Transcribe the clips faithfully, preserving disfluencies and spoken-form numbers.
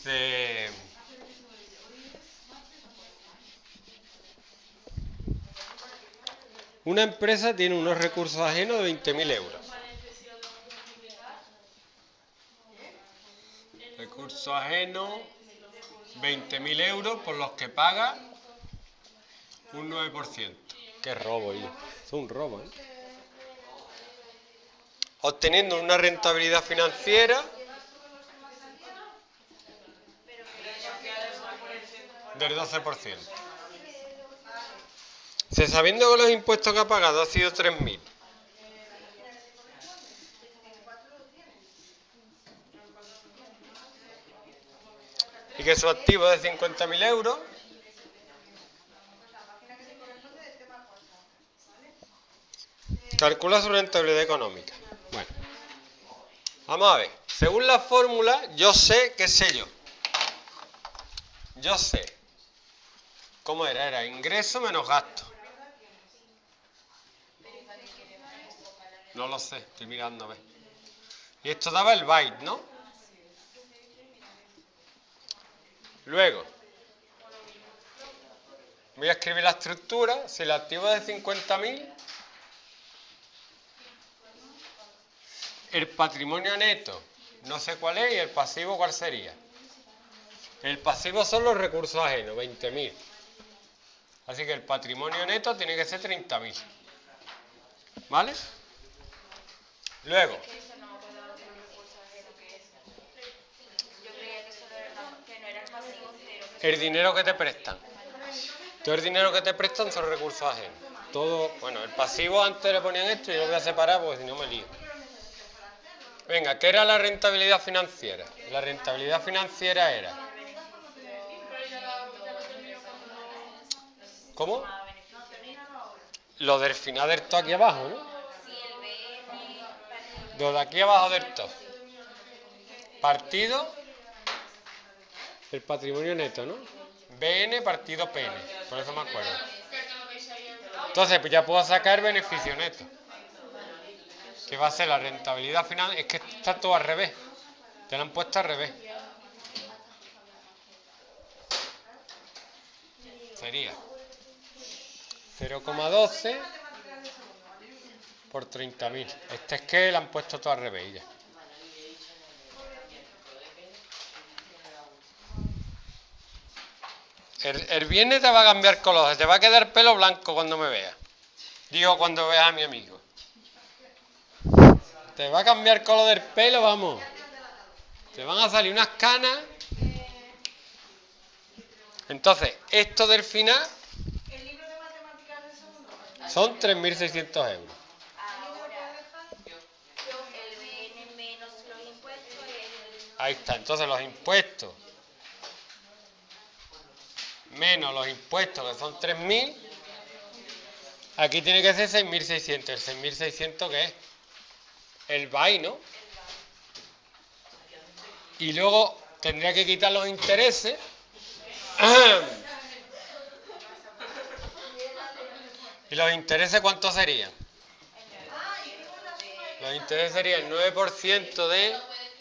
Dice... Una empresa tiene unos recursos ajenos de veinte mil euros. Recursos ajenos, veinte mil euros por los que paga un nueve por ciento. Qué robo, ¿eh? Es un robo, ¿eh? Obteniendo una rentabilidad financiera del doce por ciento. Se sabiendo que los impuestos que ha pagado ha sido tres mil. Y que su activo es de cincuenta mil euros. Calcula su rentabilidad económica. Bueno, vamos a ver. Según la fórmula, yo sé, ¿qué sé yo? Yo sé. ¿Cómo era? Era ingreso menos gasto. No lo sé, estoy mirando a ver. Y esto daba el byte, ¿no? Luego, voy a escribir la estructura. Si el activo es de cincuenta mil, el patrimonio neto, no sé cuál es, y el pasivo, ¿cuál sería? El pasivo son los recursos ajenos, veinte mil. Así que el patrimonio neto tiene que ser treinta mil. ¿Vale? Luego, el dinero que te prestan. Todo el dinero que te prestan son recursos ajenos. Todo, bueno, el pasivo antes le ponían esto y yo lo voy a separar porque si no me lío. Venga, ¿qué era la rentabilidad financiera? La rentabilidad financiera era... ¿Cómo? Lo del final del todo aquí abajo, ¿no? Lo de aquí abajo del todo. Partido, el patrimonio neto, ¿no? B N partido P N, por eso me acuerdo. Entonces, pues ya puedo sacar beneficio neto, que va a ser la rentabilidad final. Es que está todo al revés, te lo han puesto al revés. Sería cero coma doce por treinta mil. Este es que le han puesto todo al revés ya. El, el viernes te va a cambiar color, te va a quedar pelo blanco cuando me veas. Digo, cuando veas a mi amigo. Te va a cambiar color del pelo, vamos. Te van a salir unas canas. Entonces, esto del final son tres mil seiscientos euros. Ahí está, entonces los impuestos menos los impuestos que son tres mil, aquí tiene que ser seis mil seiscientos. ¿El seis mil seiscientos qué es? El B A I, ¿no? Y luego tendría que quitar los intereses. ¿Y los intereses cuántos serían? Los intereses serían el nueve por ciento de...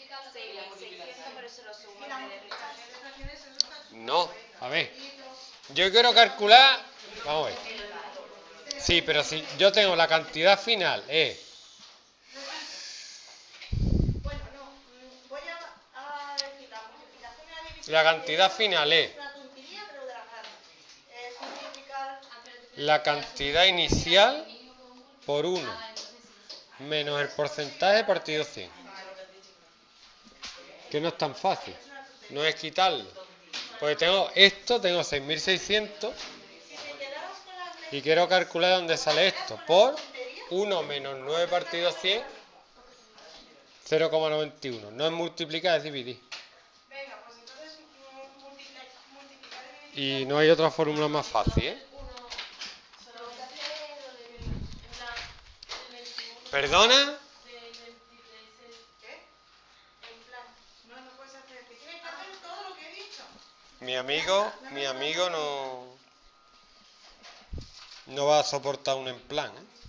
No, a ver. Yo quiero calcular... Vamos a ver. Sí, pero si yo tengo la cantidad final, es... La cantidad final es... La cantidad inicial por uno menos el porcentaje partido cien. Que no es tan fácil. No es quitarlo. Porque tengo esto, tengo seis mil seiscientos y quiero calcular dónde sale esto. Por uno menos nueve partido cien, cero coma noventa y uno. No es multiplicar, es dividir. Y no hay otra fórmula más fácil, ¿eh? ¿Perdona? Mi amigo, mi amigo no, no va a soportar un en plan, ¿eh?